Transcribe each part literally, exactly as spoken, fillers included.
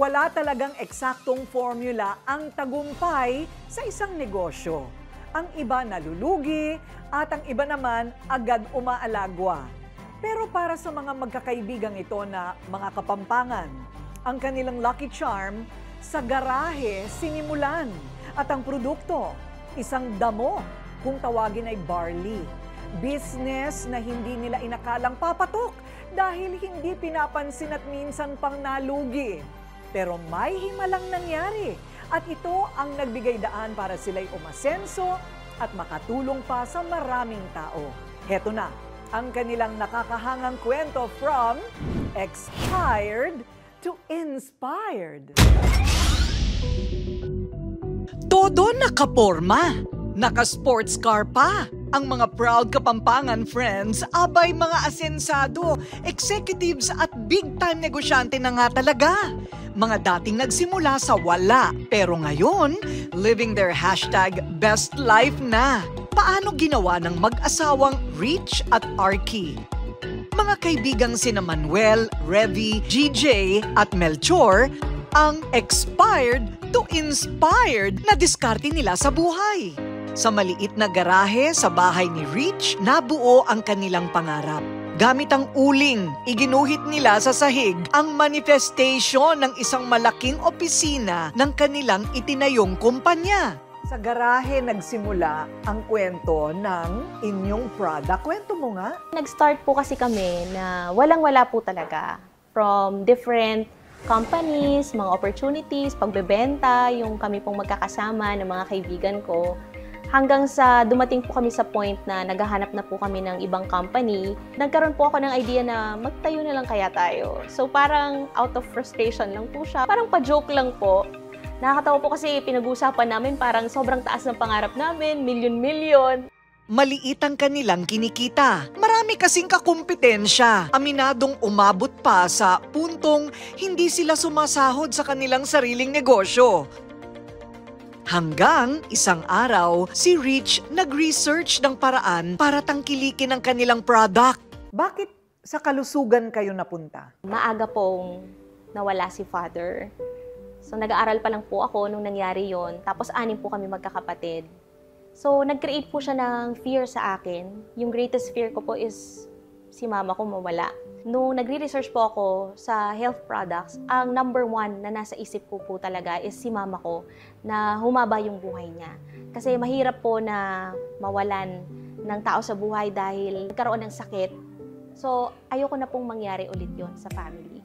Wala talagang eksaktong formula ang tagumpay sa isang negosyo. Ang iba nalulugi at ang iba naman agad umaalagwa. Pero para sa mga magkakaibigang ito na mga kapampangan, ang kanilang lucky charm sa garahe sinimulan at ang produkto, isang damo kung tawagin ay barley. Business na hindi nila inakalang papatok dahil hindi pinapansin at minsan pang nalugi. Pero may himalang nangyari at ito ang nagbigay daan para sila'y umasenso at makatulong pa sa maraming tao. Heto na ang kanilang nakakahangang kwento from expired to inspired. Todo nakaporma, naka-sports car pa. Ang mga proud Kapampangan friends, abay mga asensado, executives at big-time negosyante na nga talaga. Mga dating nagsimula sa wala, pero ngayon, living their hashtag best life na. Paano ginawa ng mag-asawang Rich at Arky? Mga kaibigang sina Manuel, Revy, G J at Melchor, ang expired to inspired na diskarte nila sa buhay. Sa maliit na garahe sa bahay ni Rich, nabuo ang kanilang pangarap. Gamit ang uling, iginuhit nila sa sahig ang manifestation ng isang malaking opisina ng kanilang itinayong kumpanya. Sa garahe nagsimula ang kwento ng inyong product. Kwento mo nga. Nag-start po kasi kami na walang-wala po talaga. From different companies, mga opportunities, pagbebenta, yung kami pong magkakasama ng mga kaibigan ko. Hanggang sa dumating po kami sa point na naghahanap na po kami ng ibang company, nagkaroon po ako ng idea na magtayo na lang kaya tayo. So parang out of frustration lang po siya. Parang pa-joke lang po. Nakakatawa po kasi pinag-uusapan namin parang sobrang taas ng pangarap namin, milyon-milyon. Maliit ang kanilang kinikita. Marami kasing kakumpetensya. Aminadong umabot pa sa puntong hindi sila sumasahod sa kanilang sariling negosyo. Hanggang isang araw, si Rich nag-research ng paraan para tangkilikin ang kanilang product. Bakit sa kalusugan kayo napunta? Maaga pong nawala si father. So nag-aaral pa lang po ako nung nangyari yon. Tapos anim po kami magkakapatid. So nag-create po siya ng fear sa akin. Yung greatest fear ko po is si mama ko mawala. Nung nagre-research po ako sa health products, ang number one na nasa isip ko po talaga is si mama ko na humaba yung buhay niya. Kasi mahirap po na mawalan ng tao sa buhay dahil nagkaroon ng sakit. So ayoko na pong mangyari ulit yon sa family.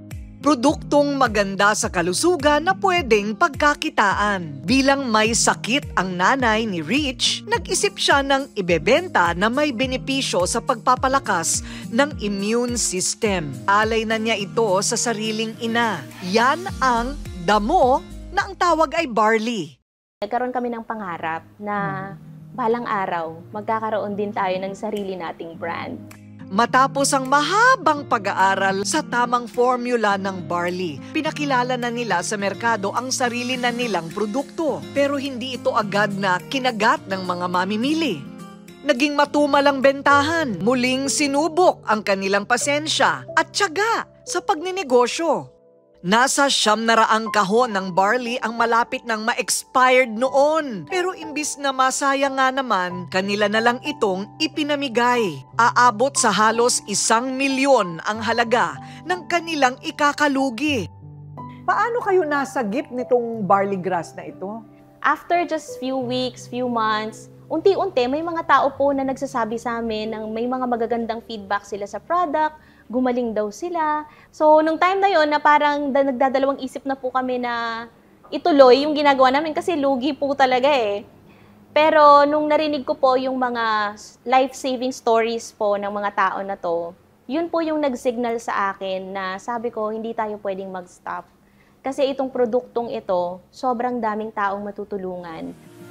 Produktong maganda sa kalusugan na pwedeng pagkakitaan. Bilang may sakit ang nanay ni Rich, nag-isip siya ng ibebenta na may benepisyo sa pagpapalakas ng immune system. Alay na niya ito sa sariling ina. Yan ang damo na ang tawag ay barley. Nagkaroon kami ng pangarap na balang araw, magkakaroon din tayo ng sarili nating brand. Matapos ang mahabang pag-aaral sa tamang formula ng barley, pinakilala na nila sa merkado ang sarili na nilang produkto. Pero hindi ito agad na kinagat ng mga mamimili. Naging matumalang bentahan, muling sinubok ang kanilang pasensya at tiyaga sa pagninegosyo. Nasa siyam na raang kahon ng barley ang malapit ng ma-expired noon. Pero imbis na masayang nga naman, kanila na lang itong ipinamigay. Aabot sa halos isang milyon ang halaga ng kanilang ikakalugi. Paano kayo nasagip nitong barley grass na ito? After just few weeks, few months, unti-unti may mga tao po na nagsasabi sa amin ng may mga magagandang feedback sila sa product, gumaling daw sila. So, nung time na yon na parang nagdadalawang isip na po kami na ituloy yung ginagawa namin kasi lugi po talaga eh. Pero nung narinig ko po yung mga life-saving stories po ng mga tao na to, yun po yung nag-signal sa akin na sabi ko, hindi tayo pwedeng mag-stop. Kasi itong produktong ito, sobrang daming taong matutulungan.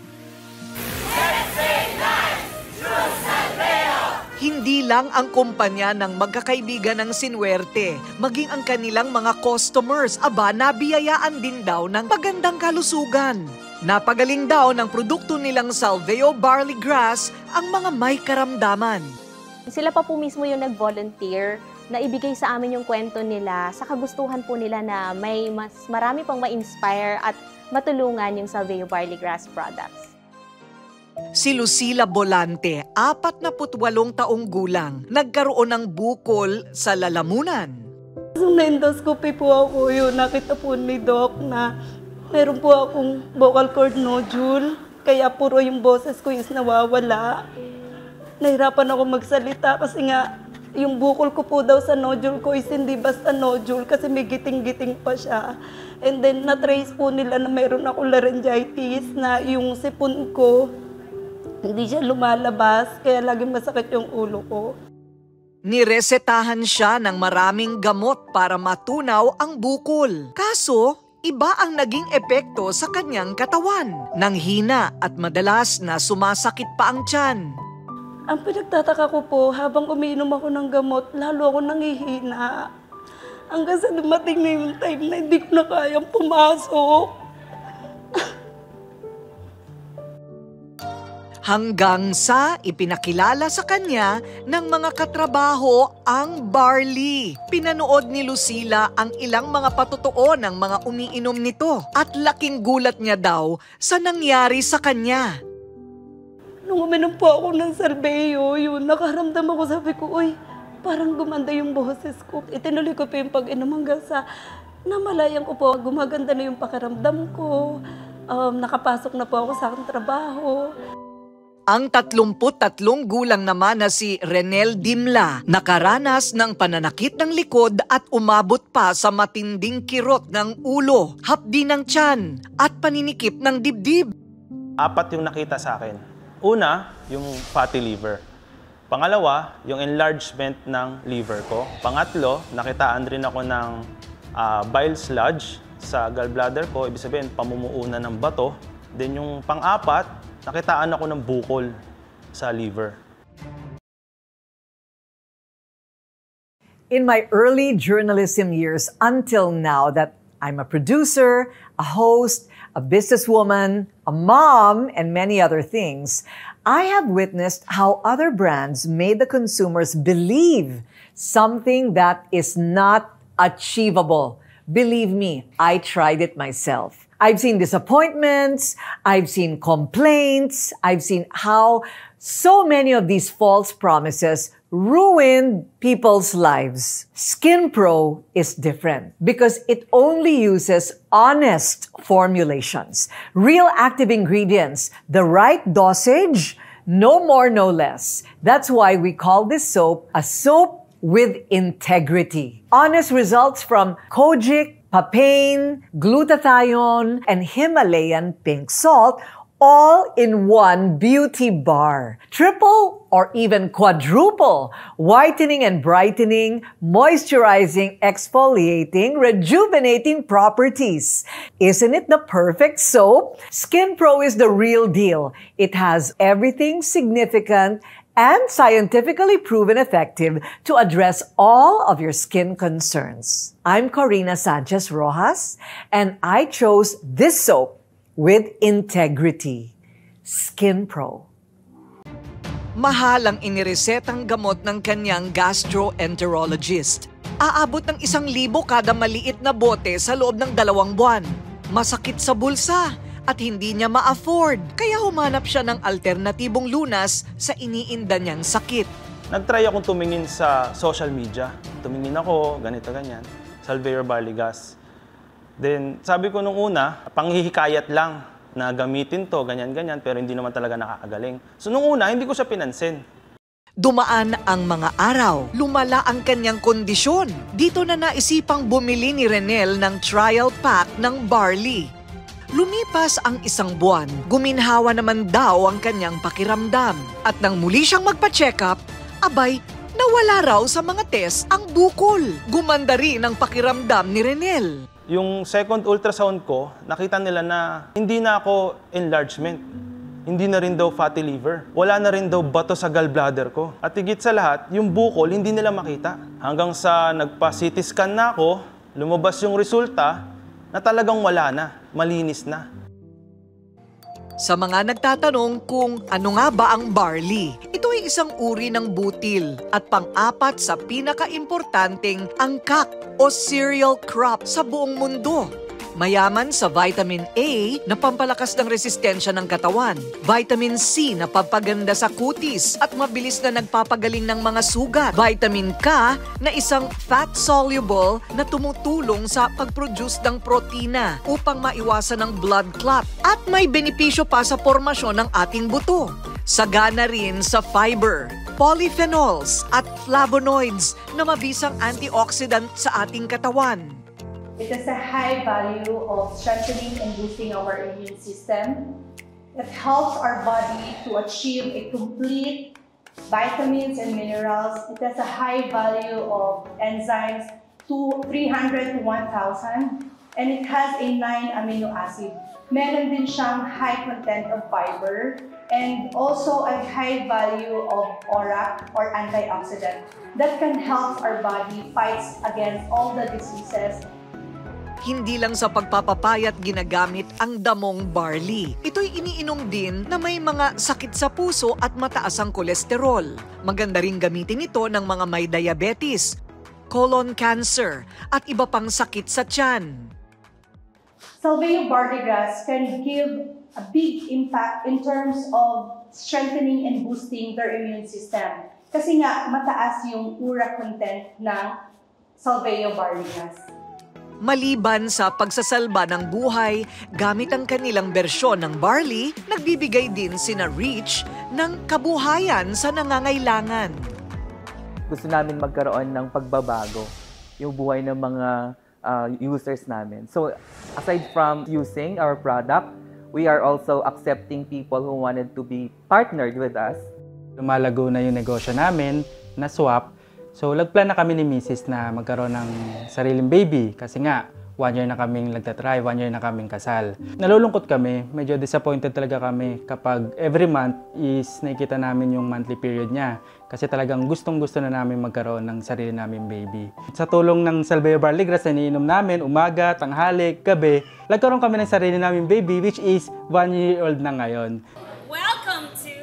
Hindi lang ang kumpanya ng magkakaibigan ng sinwerte, maging ang kanilang mga customers, aba nabiyayaan din daw ng magandang kalusugan. Napagaling daw ng produkto nilang Salveo Barley Grass ang mga may karamdaman. Sila pa po mismo yung nag-volunteer naibigay sa amin yung kwento nila sa kagustuhan po nila na may mas marami pang ma-inspire at matulungan yung Salveo Barley Grass products. Si Lucila Bolante, apat na putwalong taong gulang, nagkaroon ng bukol sa lalamunan. Nung na-endoscopy po ako, yun, nakita po ni Doc na meron po akong vocal cord nodule, kaya puro yung boses ko is nawawala. Nahirapan ako magsalita kasi nga yung bukol ko po daw sa nodule ko is hindi basta nodule kasi may giting-giting pa siya. And then na-trace po nila na mayroon ako laryngitis na yung sipon ko hindi siya lumalabas kaya laging masakit yung ulo ko. Niresetahan siya ng maraming gamot para matunaw ang bukol. Kaso, iba ang naging epekto sa kanyang katawan. Nanghina at madalas na sumasakit pa ang tiyan. Ang pinagtataka ko po, habang umiinom ako ng gamot, lalo ako nangihina. Hanggang sa dumating na yung time na hindi ko na kayang pumasok. Hanggang sa ipinakilala sa kanya ng mga katrabaho ang barley. Pinanood ni Lucila ang ilang mga patotoo ng mga umiinom nito at laking gulat niya daw sa nangyari sa kanya. Nung uminom po ako ng Salveo, yun, nakaramdam ako, sabi ko, uy, parang gumanda yung boses ko. Itinuloy ko pa yung pag-inom hanggang sa namalayan ko po, gumaganda na yung pakiramdam ko. Um, nakapasok na po ako sa aking trabaho. Ang tatlumput tatlong gulang naman na si Renel Dimla, nakaranas ng pananakit ng likod at umabot pa sa matinding kirot ng ulo, hapdi ng tiyan at paninikip ng dibdib. Apat yung nakita sa akin. Una, yung fatty liver. Pangalawa, yung enlargement ng liver ko. Pangatlo, nakitaan rin ako ng uh, bile sludge sa gallbladder ko. Ibig sabihin, pamumuunan ng bato. Then yung pang-apat, nakitaan ako ng bukol sa liver. In my early journalism years until now that I'm a producer, a host, a businesswoman, a mom, and many other things, I have witnessed how other brands made the consumers believe something that is not achievable. Believe me, I tried it myself. I've seen disappointments, I've seen complaints, I've seen how so many of these false promises ruined people's lives. SkinPro is different because it only uses honest formulations, real active ingredients, the right dosage, no more, no less. That's why we call this soap a soap with integrity. Honest results from Kojic, papain, glutathione, and Himalayan pink salt, all in one beauty bar. Triple or even quadruple whitening and brightening, moisturizing, exfoliating, rejuvenating properties. Isn't it the perfect soap? SkinPro is the real deal. It has everything significant and scientifically proven effective to address all of your skin concerns. I'm Corina Sanchez Rojas, and I chose this soap with integrity. SkinPro. Mahal ang iniresetang gamot ng kanyang gastroenterologist. Aabot ng isang libo kada maliit na bote sa loob ng dalawang buwan. Masakit sa bulsa at hindi niya ma-afford. Kaya humanap siya ng alternatibong lunas sa iniinda niyang sakit. Nag-try akong tumingin sa social media. Tumingin ako, ganito, ganyan. Salveo Barley Gas. Then, sabi ko nung una, panghihikayat lang na gamitin to, ganyan-ganyan, pero hindi naman talaga nakakagaling. So, nung una, hindi ko siya pinansin. Dumaan ang mga araw, lumala ang kanyang kondisyon. Dito na naisipang bumili ni Renel ng trial pack ng barley. Lumipas ang isang buwan, guminhawa naman daw ang kanyang pakiramdam. At nang muli siyang magpa-check up, abay, nawala raw sa mga test ang bukol. Gumanda rin ang pakiramdam ni Renel. Yung second ultrasound ko, nakita nila na hindi na ako enlargement. Hindi na rin daw fatty liver. Wala na rin daw bato sa gallbladder ko. At higit sa lahat, yung bukol hindi nila makita. Hanggang sa nagpa-C T scan na ako, lumabas yung resulta na talagang wala na, malinis na. Sa mga nagtatanong kung ano nga ba ang barley, ito ay isang uri ng butil at pang-apat sa pinaka-importanteng angkak o cereal crop sa buong mundo. Mayaman sa vitamin A na pampalakas ng resistensya ng katawan, vitamin C na pampaganda sa kutis at mabilis na nagpapagaling ng mga sugat, vitamin K na isang fat-soluble na tumutulong sa pag-produce ng protina upang maiwasan ng blood clot at may benepisyo pa sa formasyon ng ating buto. Sagana rin sa fiber, polyphenols at flavonoids na mabisang antioxidant sa ating katawan. It has a high value of strengthening and boosting our immune system. It helps our body to achieve a complete vitamins and minerals. It has a high value of enzymes to three hundred to one thousand, and it has a nine amino acid. Meron din siyang high content of fiber and also a high value of aura or antioxidant that can help our body fight against all the diseases. Hindi lang sa pagpapapayat ginagamit ang damong barley. Ito'y iniinom din na may mga sakit sa puso at mataas ang kolesterol. Maganda ring gamitin ito ng mga may diabetes, colon cancer at iba pang sakit sa tiyan. Salvia barley grass can give a big impact in terms of strengthening and boosting their immune system. Kasi nga mataas yung ura content ng Salvia barley grass. Maliban sa pagsasalba ng buhay gamit ang kanilang bersyon ng barley, nagbibigay din sina Reach ng kabuhayan sa nangangailangan. Gusto namin magkaroon ng pagbabago yung buhay ng mga uh, users namin. So aside from using our product, we are also accepting people who wanted to be partnered with us. Lumalago na yung negosyo namin na swap. So, nagplan na kami ni Missus na magkaroon ng sariling baby kasi nga, one year na kaming nagtatry, one year na kaming kasal. Nalulungkot kami, medyo disappointed talaga kami kapag every month is nakikita namin yung monthly period niya kasi talagang gustong-gusto na namin magkaroon ng sarili naming baby. Sa tulong ng Salvia barley grass na iniinom namin, umaga, tanghali, gabi, nagkaroon kami ng sarili naming baby which is one year old na ngayon. Welcome to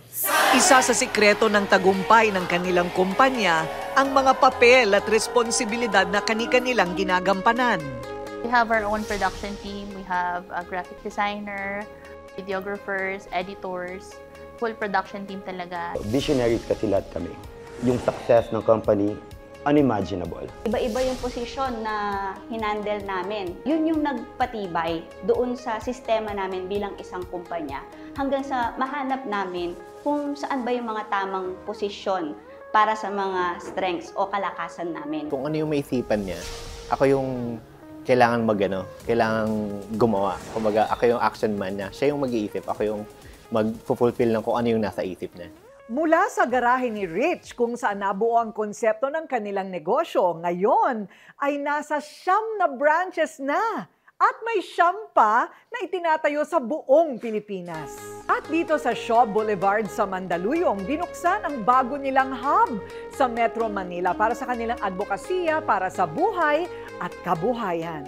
Isa sa sikreto ng tagumpay ng kanilang kumpanya ang mga papel at responsibilidad na kani-kanilang ginagampanan. We have our own production team. We have a graphic designer, videographers, editors, full production team talaga. Visionaries kasi lahat kami. Yung success ng company, unimaginable. Iba-iba yung posisyon na hinandle namin. Yun yung nagpatibay doon sa sistema namin bilang isang kumpanya hanggang sa mahanap namin kung saan ba yung mga tamang posisyon para sa mga strengths o kalakasan namin. Kung ano yung maisipan niya, ako yung kailangan magano, kailangan gumawa. Kumbaga, ako yung action man niya. Siya yung mag-iisip, ako yung mag-fulfill ng kung ano yung nasa isip niya. Mula sa garahe ni Rich kung saan nabuo ang konsepto ng kanilang negosyo, ngayon ay nasa siyam na branches na. At may siyam pa na itinatayo sa buong Pilipinas. At dito sa Shaw Boulevard sa Mandaluyong, binuksan ang bago nilang hub sa Metro Manila para sa kanilang advokasya para sa buhay at kabuhayan.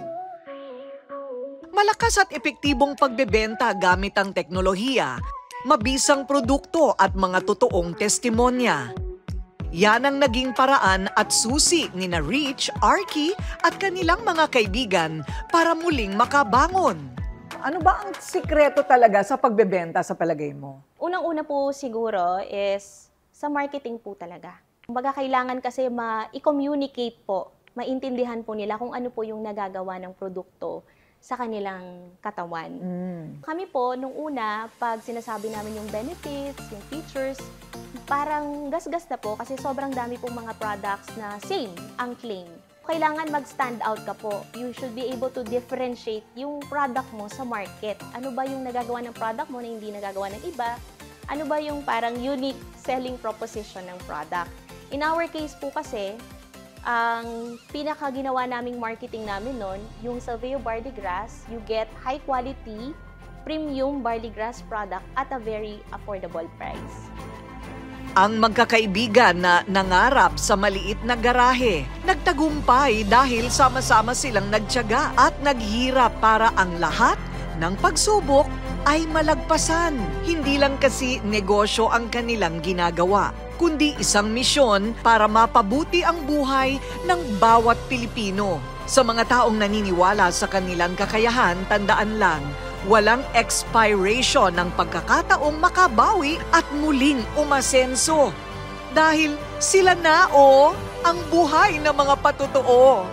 Malakas at epektibong pagbebenta gamit ang teknolohiya, mabisang produkto at mga totoong testimonya. Yan ang naging paraan at susi ni na Rich, Arky at kanilang mga kaibigan para muling makabangon. Ano ba ang sikreto talaga sa pagbebenta sa palagay mo? Unang-una po siguro is sa marketing po talaga. Kumbaga kailangan kasi ma-i-communicate po, maintindihan po nila kung ano po yung nagagawa ng produkto sa kanilang katawan. Mm. Kami po, nung una, pag sinasabi namin yung benefits, yung features, parang gasgas na po kasi sobrang dami pong mga products na same ang claim. Kailangan mag-stand out ka po. You should be able to differentiate yung product mo sa market. Ano ba yung nagagawa ng product mo na hindi nagagawa ng iba? Ano ba yung parang unique selling proposition ng product? In our case po kasi, ang pinaka ginawa naming marketing namin nun, yung Salvia barley grass, you get high quality, premium barley grass product at a very affordable price. Ang magkakaibigan na nangarap sa maliit na garahe, nagtagumpay dahil sama-sama silang nagtiyaga at naghirap para ang lahat ng pagsubok ay malagpasan. Hindi lang kasi negosyo ang kanilang ginagawa, kundi isang misyon para mapabuti ang buhay ng bawat Pilipino. Sa mga taong naniniwala sa kanilang kakayahan, tandaan lang, walang expiration ng pagkakataong makabawi at muling umasenso. Dahil sila na o ang buhay ng mga patotoo.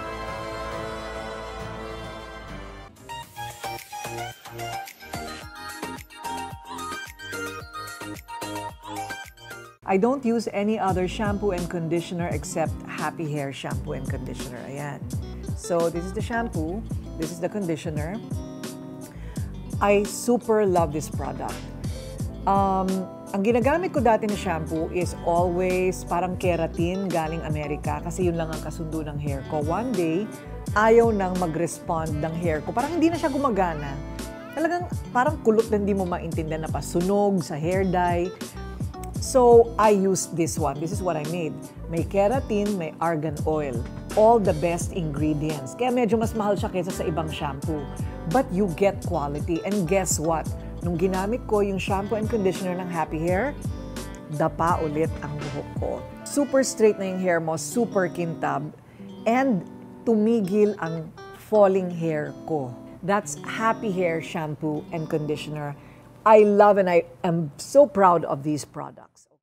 I don't use any other shampoo and conditioner except Happy Hair shampoo and conditioner. Ayan. So, this is the shampoo. This is the conditioner. I super love this product. Um, ang ginagamit ko dati na shampoo is always parang keratin galing Amerika kasi yun lang ang kasundo ng hair ko. One day, ayaw nang mag-respond ng hair ko. Parang hindi na siya gumagana. Talagang parang kulot na hindi mo maintindihan na pasunog sa hair dye. So, I used this one. This is what I made. May keratin, may argan oil. All the best ingredients. Kaya medyo mas mahal siya kaysa sa ibang shampoo. But you get quality. And guess what? Nung ginamit ko yung shampoo and conditioner ng Happy Hair, dapa ulit ang buhok ko. Super straight na yung hair mo, super kintab, and tumigil ang falling hair ko. That's Happy Hair shampoo and conditioner. I love and I am so proud of these products.